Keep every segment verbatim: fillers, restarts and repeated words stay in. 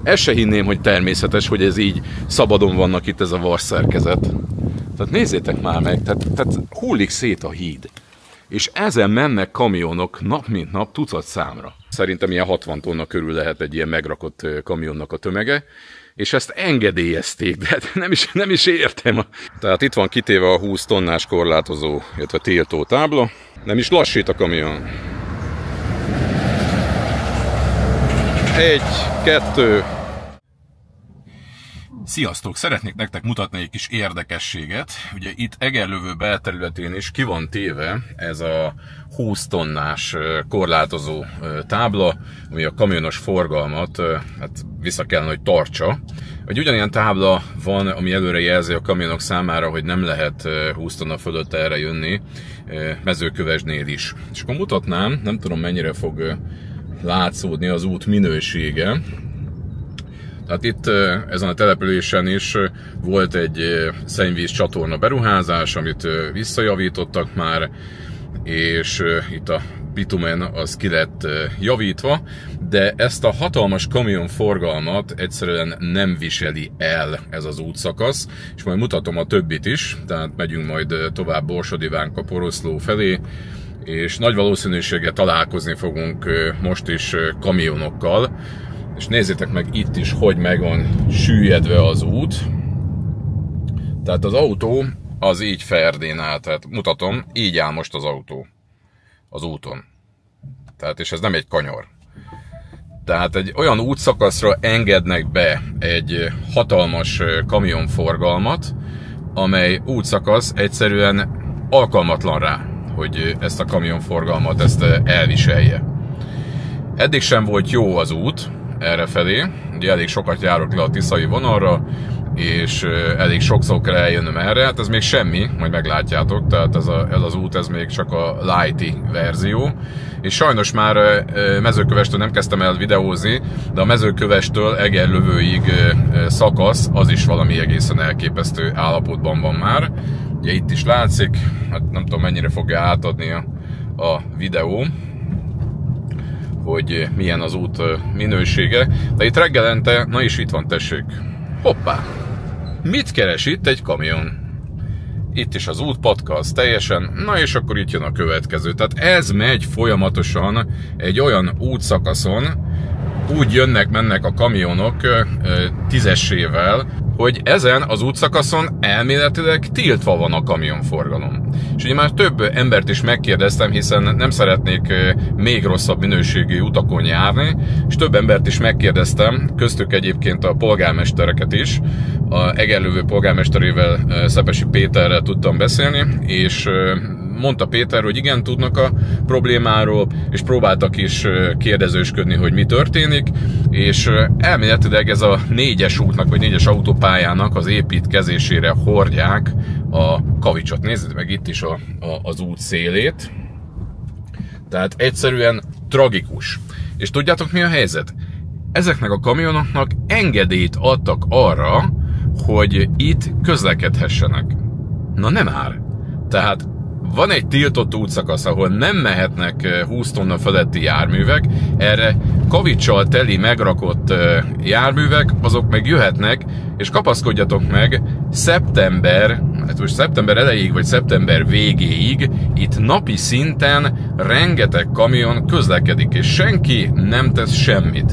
ezt se hinném, hogy természetes, hogy ez így szabadon vannak itt ez a vas szerkezet. Tehát nézzétek már meg, tehát, tehát hullik szét a híd. És ezen mennek kamionok nap mint nap tucat számra. Szerintem ilyen hatvan tonna körül lehet egy ilyen megrakott kamionnak a tömege, és ezt engedélyezték, de nem is, nem is értem. Tehát itt van kitéve a húsz tonnás korlátozó, illetve tiltó tábla. Nem is lassít a kamion. Egy, kettő. Sziasztok! Szeretnék nektek mutatni egy kis érdekességet. Ugye itt Egerlövő belterületén is ki van téve ez a húsz tonnás korlátozó tábla, ami a kamionos forgalmat hát vissza kellene, hogy tartsa. Egy ugyanilyen tábla van, ami előre jelzi a kamionok számára, hogy nem lehet húsz tonna fölött erre jönni Mezőkövesdnél is. És akkor mutatnám, nem tudom mennyire fog látszódni az út minősége. Tehát itt ezen a településen is volt egy szennyvíz csatorna beruházás, amit visszajavítottak már, és itt a bitumen az ki lett javítva, de ezt a hatalmas kamionforgalmat egyszerűen nem viseli el ez az útszakasz, és majd mutatom a többit is, tehát megyünk majd tovább Borsod-Ivánka Poroszló felé, és nagy valószínűséggel találkozni fogunk most is kamionokkal. És nézzétek meg itt is, hogy meg van süllyedve az út. Tehát az autó az így ferdén áll, tehát mutatom, így áll most az autó az úton. Tehát és ez nem egy kanyar. Tehát egy olyan útszakaszra engednek be egy hatalmas kamionforgalmat, amely útszakasz egyszerűen alkalmatlan rá, hogy ezt a kamionforgalmat ezt elviselje. Eddig sem volt jó az út errefelé, ugye elég sokat járok le a tiszai vonalra, és elég sokszor kell eljönnöm erre, hát ez még semmi, majd meglátjátok, tehát ez, a, ez az út, ez még csak a lighty verzió, és sajnos már Mezőkövestől nem kezdtem el videózni, de a Mezőkövestől Egerlövőig szakasz, az is valami egészen elképesztő állapotban van már. Ugye itt is látszik, hát nem tudom mennyire fogja átadni a, a videó, hogy milyen az út minősége, de itt reggelente, na is itt van, tessék, hoppá, mit keres itt egy kamion? Itt is az útpatka, az teljesen, na és akkor itt jön a következő, tehát ez megy folyamatosan egy olyan útszakaszon, úgy jönnek-mennek a kamionok tízessével, hogy ezen az útszakaszon elméletileg tiltva van a kamionforgalom. És ugye már több embert is megkérdeztem, hiszen nem szeretnék még rosszabb minőségű utakon járni, és több embert is megkérdeztem, köztük egyébként a polgármestereket is, a Egerlövő polgármesterével, Szepesi Péterrel tudtam beszélni, és mondta Péter, hogy igen, tudnak a problémáról, és próbáltak is kérdezősködni, hogy mi történik, és elméletileg ez a négyes útnak, vagy négyes autópályának az építkezésére hordják a kavicsot. Nézzétek meg itt is a, a, az út szélét. Tehát egyszerűen tragikus. És tudjátok mi a helyzet? Ezeknek a kamionoknak engedélyt adtak arra, hogy itt közlekedhessenek. Na nem már. Tehát van egy tiltott útszakasz, ahol nem mehetnek húsz tonna feletti járművek, erre kavicsal teli megrakott járművek, azok meg jöhetnek, és kapaszkodjatok meg, szeptember, hát most szeptember elejéig, vagy szeptember végéig itt napi szinten rengeteg kamion közlekedik, és senki nem tesz semmit.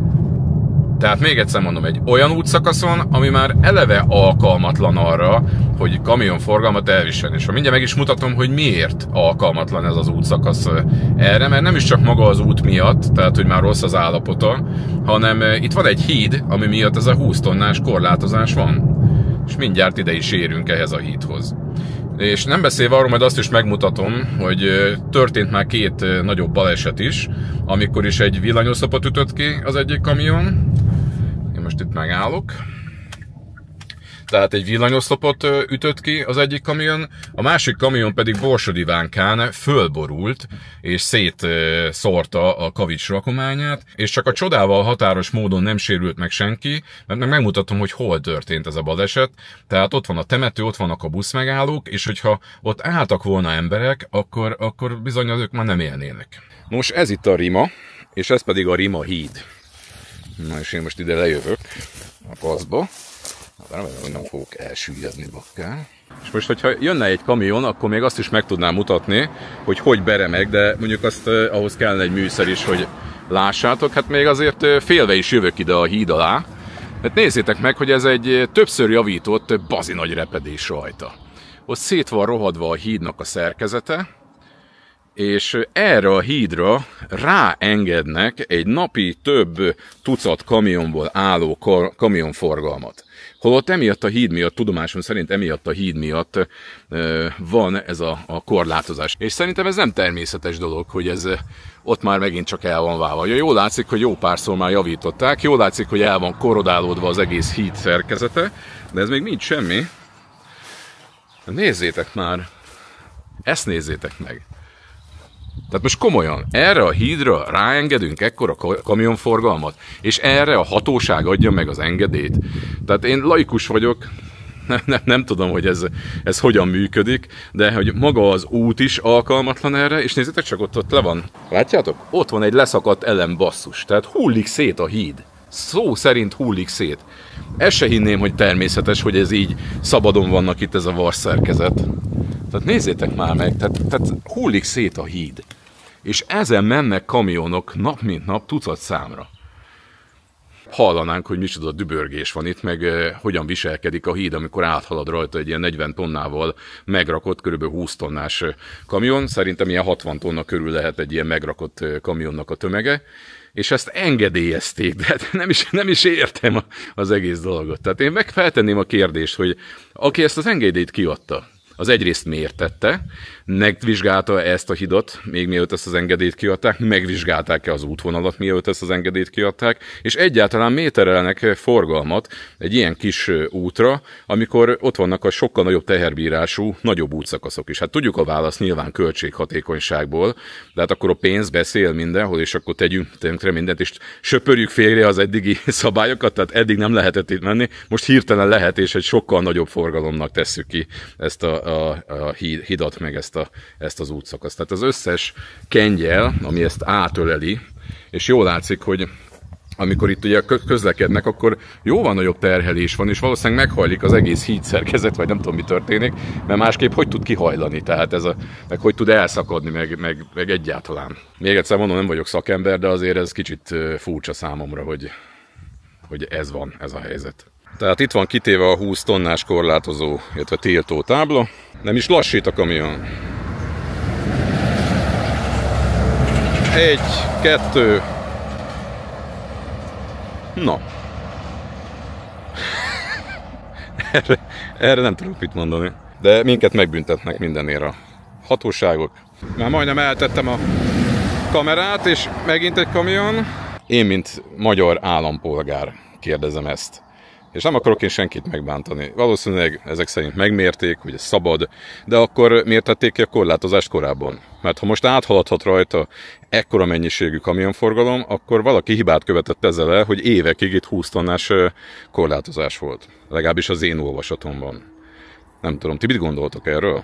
Tehát még egyszer mondom, egy olyan útszakaszon, ami már eleve alkalmatlan arra, hogy kamionforgalmat elviselni. És mindjárt meg is mutatom, hogy miért alkalmatlan ez az útszakasz erre, mert nem is csak maga az út miatt, tehát hogy már rossz az állapota, hanem itt van egy híd, ami miatt ez a húsz tonnás korlátozás van. És mindjárt ide is érünk ehhez a hídhoz. És nem beszélve arról, majd azt is megmutatom, hogy történt már két nagyobb baleset is, amikor is egy villanyoszlopot ütött ki az egyik kamion. Én most itt megállok. Tehát egy villanyoszlopot ütött ki az egyik kamion, a másik kamion pedig Borsod-Ivánkán fölborult, és szétszórta a kavics rakományát, és csak a csodával határos módon nem sérült meg senki, mert meg megmutatom, hogy hol történt ez a baleset. Tehát ott van a temető, ott vannak a buszmegállók, és hogyha ott álltak volna emberek, akkor, akkor bizony azok már nem élnének. Nos, ez itt a Rima, és ez pedig a Rima híd. Na és én most ide lejövök a paszba. Remélem, hogy nem fogok elsüllyedni bakkán. És most, hogyha jönne egy kamion, akkor még azt is meg tudnám mutatni, hogy hogy beremeg, de mondjuk azt eh, ahhoz kellene egy műszer is, hogy lássátok. Hát még azért eh, félve is jövök ide a híd alá. Hát nézzétek meg, hogy ez egy többször javított bazi nagy repedés rajta. Ott szét van rohadva a hídnak a szerkezete, és erre a hídra ráengednek egy napi több tucat kamionból álló kamionforgalmat. Holott emiatt a híd miatt, tudomásom szerint emiatt a híd miatt e, van ez a, a korlátozás. És szerintem ez nem természetes dolog, hogy ez ott már megint csak el van válva. Jól látszik, hogy jó párszor már javították, jól látszik, hogy el van korodálódva az egész híd szerkezete, de ez még nincs semmi. Nézzétek már! Ezt nézzétek meg! Tehát most komolyan, erre a hídra ráengedünk ekkora kamionforgalmat, és erre a hatóság adja meg az engedélyt. Tehát én laikus vagyok, nem, nem, nem tudom, hogy ez, ez hogyan működik, de hogy maga az út is alkalmatlan erre, és nézzétek csak, ott, ott le van. Látjátok? Ott van egy leszakadt elem basszus, tehát hullik szét a híd. Szó szerint hullik szét. Ezt se hinném, hogy természetes, hogy ez így szabadon vannak itt ez a vas szerkezet. Tehát nézzétek már meg, tehát, tehát hullik szét a híd. És ezen mennek kamionok nap mint nap tucat számra. Hallanánk, hogy micsoda dübörgés van itt, meg eh, hogyan viselkedik a híd, amikor áthalad rajta egy ilyen negyven tonnával megrakott, kb. húsz tonnás kamion. Szerintem ilyen hatvan tonna körül lehet egy ilyen megrakott kamionnak a tömege. És ezt engedélyezték, de hát nem is, nem is értem az egész dolgot. Tehát én meg feltenném a kérdést, hogy aki ezt az engedélyt kiadta, az egyrészt miért tette, megvizsgálta ezt a hidat, még mielőtt ezt az engedélyt kiadták, megvizsgálták-e az útvonalat, mielőtt ezt az engedélyt kiadták, és egyáltalán méterelnek forgalmat egy ilyen kis útra, amikor ott vannak a sokkal nagyobb teherbírású, nagyobb útszakaszok is. Hát tudjuk a választ nyilván költséghatékonyságból, de hát akkor a pénz beszél mindenhol, és akkor tegyünk tönkre mindent, és söpörjük félre az eddigi szabályokat, tehát eddig nem lehetett itt menni, most hirtelen lehet, és egy sokkal nagyobb forgalomnak tesszük ki ezt a, a, a hidat, meg ezt, a, ezt az útszakaszt. Tehát az összes kengyel, ami ezt átöleli, és jól látszik, hogy amikor itt ugye közlekednek, akkor jóval nagyobb terhelés van, és valószínűleg meghajlik az egész hídszerkezet, vagy nem tudom, mi történik, mert másképp hogy tud kihajlani, tehát ez a, meg hogy tud elszakadni, meg, meg, meg egyáltalán. Még egyszer mondom, nem vagyok szakember, de azért ez kicsit furcsa számomra, hogy, hogy ez van, ez a helyzet. Tehát itt van kitéve a húsz tonnás korlátozó, illetve tiltó tábla. Nem is lassít a kamion. Egy, kettő. Na. erre, erre nem tudok mit mondani. De minket megbüntetnek mindenért a hatóságok. Már majdnem eltettem a kamerát, és megint egy kamion. Én, mint magyar állampolgár kérdezem ezt. És nem akarok én senkit megbántani. Valószínűleg ezek szerint megmérték, hogy ez szabad, de akkor miért tették ki a korlátozást korábban? Mert ha most áthaladhat rajta ekkora mennyiségű kamionforgalom, akkor valaki hibát követett ezzel el, hogy évekig itt húsz tonnás korlátozás volt. Legalábbis az én olvasatomban. Nem tudom, ti mit gondoltok erről?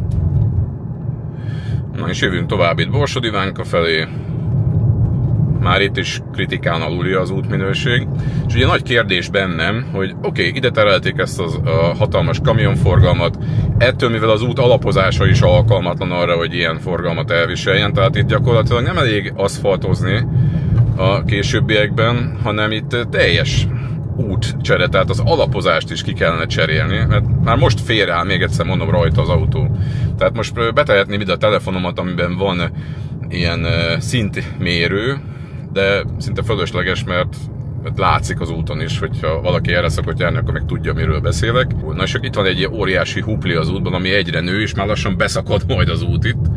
Na és jövünk tovább itt Borsod Ivánka felé. Már itt is kritikán aluli az útminőség. És ugye nagy kérdés bennem, hogy oké, okay, ide terelték ezt az, a hatalmas kamionforgalmat, ettől mivel az út alapozása is alkalmatlan arra, hogy ilyen forgalmat elviseljen, tehát itt gyakorlatilag nem elég aszfaltozni a későbbiekben, hanem itt teljes útcsere, tehát az alapozást is ki kellene cserélni, mert már most félreáll, még egyszer mondom, rajta az autó. Tehát most betehetném ide a telefonomat, amiben van ilyen szintmérő, de szinte fölösleges, mert, mert látszik az úton is, hogyha valaki erre szokott járni, akkor meg tudja, miről beszélek. Na és itt van egy ilyen óriási hupli az útban, ami egyre nő, és már lassan beszakad majd az út itt.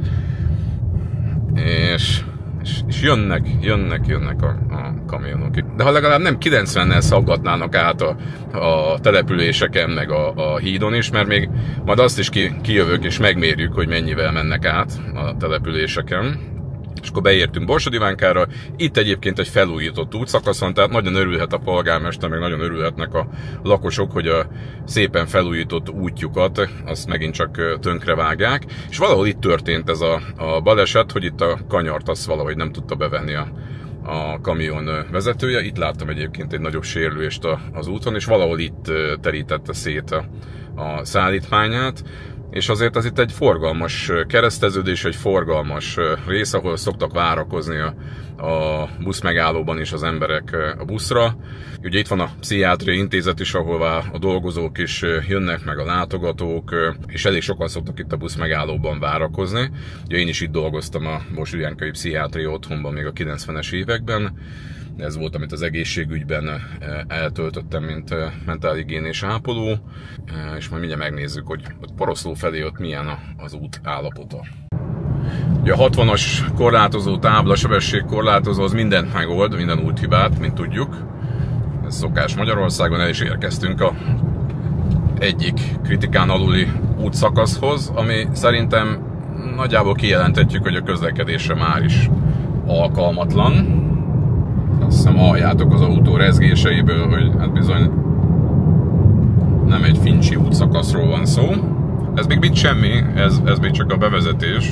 És, és, és jönnek, jönnek, jönnek a, a kamionok. De ha legalább nem kilencvennel szaggatnának át a, a településeken, meg a, a hídon is, mert még majd azt is ki, kijövök, és megmérjük, hogy mennyivel mennek át a településeken. És akkor beértünk Borsod Ivánkára. Itt egyébként egy felújított útszakasz van, tehát nagyon örülhet a polgármester, meg nagyon örülhetnek a lakosok, hogy a szépen felújított útjukat azt megint csak tönkrevágják. És valahol itt történt ez a, a baleset, hogy itt a kanyart azt valahogy nem tudta bevenni a, a kamion vezetője. Itt láttam egyébként egy nagyobb sérülést az úton, és valahol itt terítette szét a, a szállítmányát. És azért az itt egy forgalmas kereszteződés, egy forgalmas rész, ahol szoktak várakozni a, a busz megállóban is az emberek a buszra. Ugye itt van a pszichiátriai intézet is, ahol a dolgozók is jönnek, meg a látogatók, és elég sokan szoktak itt a busz megállóban várakozni. Ugye én is itt dolgoztam a Bosügyánkai Pszichiátriai Otthonban még a kilencvenes években. Ez volt, amit az egészségügyben eltöltöttem, mint mentálhigiénés ápoló, és majd mindjárt megnézzük, hogy ott Poroszló felé ott milyen az út állapota. Ugye a hatvanas korlátozó tábla, sebességkorlátozó, az mindent megold, minden úthibát, mint tudjuk. Ez szokás Magyarországon, el is érkeztünk a egyik kritikán aluli útszakaszhoz, ami szerintem nagyjából kijelenthetjük, hogy a közlekedésre már is alkalmatlan. Azt hiszem halljátok az autó rezgéseiből, hogy hát bizony nem egy fincsi útszakaszról van szó. Ez még mit semmi, ez, ez még csak a bevezetés.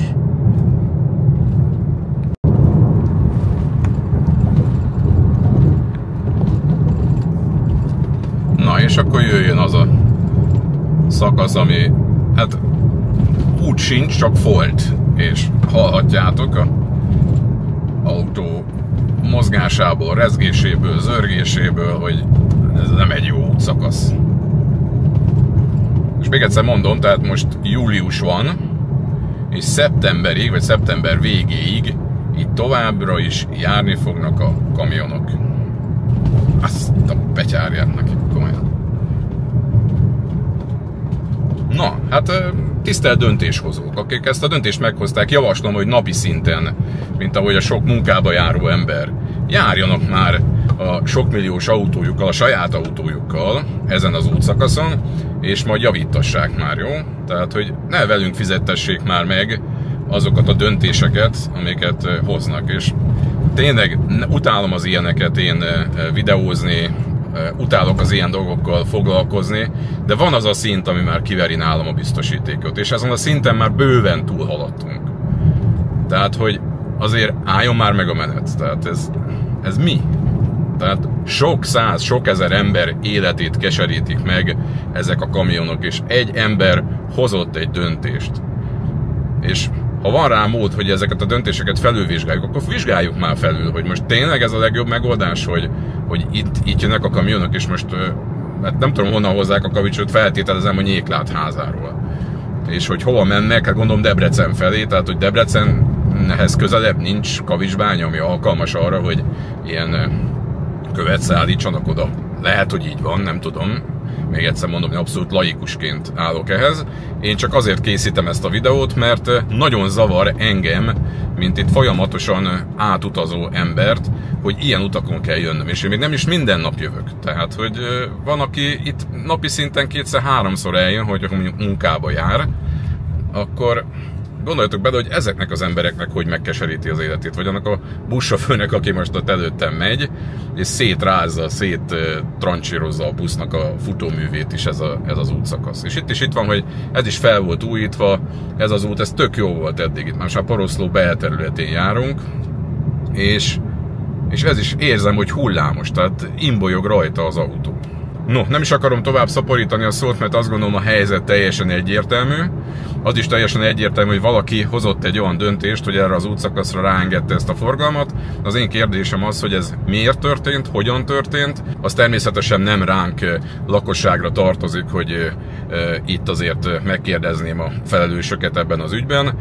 Na és akkor jöjjön az a szakasz, ami hát út sincs, csak folt. És hallhatjátok a autó mozgásából, rezgéséből, zörgéséből, hogy ez nem egy jó útszakasz. És még egyszer mondom, tehát most július van, és szeptemberig, vagy szeptember végéig itt továbbra is járni fognak a kamionok. Azt a betyárját neki, komolyan. Na, hát tisztelt döntéshozók, akik ezt a döntést meghozták, javaslom, hogy napi szinten, mint ahogy a sok munkába járó ember, járjanak már a sokmilliós autójukkal, a saját autójukkal ezen az útszakaszon, és majd javítassák már, jó? Tehát, hogy ne velünk fizettessék már meg azokat a döntéseket, amiket hoznak, és tényleg utálom az ilyeneket én videózni, utálok az ilyen dolgokkal foglalkozni, de van az a szint, ami már kiveri nálam a biztosítékot, és ezen a szinten már bőven túlhaladtunk. Tehát, hogy azért álljon már meg a menet. Tehát ez, ez mi? Tehát sok száz, sok ezer ember életét keserítik meg ezek a kamionok, és egy ember hozott egy döntést. És ha van rá mód, hogy ezeket a döntéseket felülvizsgáljuk, akkor vizsgáljuk már felül, hogy most tényleg ez a legjobb megoldás, hogy, hogy itt, itt jönnek a kamionok, és most hát nem tudom, honnan hozzák a kavicsot, feltételezem, hogy Nyéklátházáról. És hogy hova mennek, hát gondolom Debrecen felé, tehát hogy Debrecenhez közelebb nincs kavicsbánya, ami alkalmas arra, hogy ilyen követ szállítsanak oda. Lehet, hogy így van, nem tudom. Még egyszer mondom, hogy abszolút laikusként állok ehhez. Én csak azért készítem ezt a videót, mert nagyon zavar engem, mint itt folyamatosan átutazó embert, hogy ilyen utakon kell jönnöm. És én még nem is minden nap jövök. Tehát, hogy van, aki itt napi szinten kétszer-háromszor eljön, hogy mondjuk munkába jár, akkor gondoljatok bele, hogy ezeknek az embereknek hogy megkeseríti az életét, vagy annak a buszsofőrnek, aki most ott előttem megy, és szétrázza, széttrancsírozza a busznak a futóművét is ez, a, ez az útszakasz. És itt is itt van, hogy ez is fel volt újítva, ez az út, ez tök jó volt eddig. Itt már Poroszló belterületén járunk, és, és ez is érzem, hogy hullámos, tehát imbolyog rajta az autó. No, nem is akarom tovább szaporítani a szót, mert azt gondolom, a helyzet teljesen egyértelmű. Az is teljesen egyértelmű, hogy valaki hozott egy olyan döntést, hogy erre az útszakaszra ráengedte ezt a forgalmat. Az én kérdésem az, hogy ez miért történt, hogyan történt. Az természetesen nem ránk lakosságra tartozik, hogy itt azért megkérdezném a felelősöket ebben az ügyben.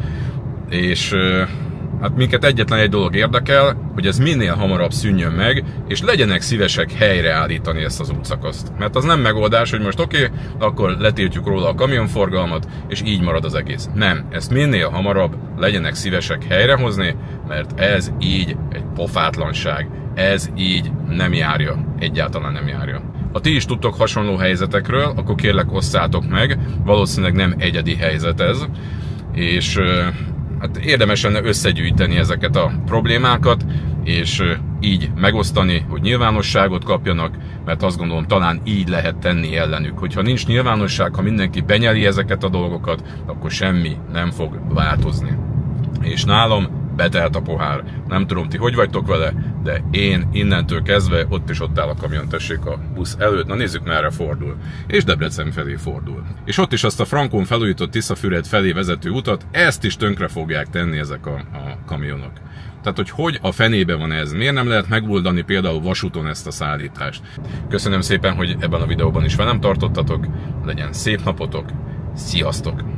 És hát minket egyetlen egy dolog érdekel, hogy ez minél hamarabb szűnjön meg, és legyenek szívesek helyreállítani ezt az útszakaszt. Mert az nem megoldás, hogy most oké, okay, akkor letiltjuk róla a kamionforgalmat, és így marad az egész. Nem, ezt minél hamarabb legyenek szívesek helyrehozni, mert ez így egy pofátlanság. Ez így nem járja, egyáltalán nem járja. Ha ti is tudtok hasonló helyzetekről, akkor kérlek osszátok meg, valószínűleg nem egyedi helyzet ez, és hát érdemes lenne összegyűjteni ezeket a problémákat, és így megosztani, hogy nyilvánosságot kapjanak, mert azt gondolom, talán így lehet tenni ellenük. Hogyha nincs nyilvánosság, ha mindenki benyeli ezeket a dolgokat, akkor semmi nem fog változni. És nálam betelt a pohár. Nem tudom, ti hogy vagytok vele, de én innentől kezdve ott is ott áll a kamion, tessék, a busz előtt. Na nézzük, merre fordul. És Debrecen felé fordul. És ott is azt a frankon felújított Tiszafüred felé vezető utat, ezt is tönkre fogják tenni ezek a, a kamionok. Tehát, hogy hogy a fenébe van ez? Miért nem lehet megoldani például vasúton ezt a szállítást? Köszönöm szépen, hogy ebben a videóban is velem tartottatok. Legyen szép napotok. Sziasztok!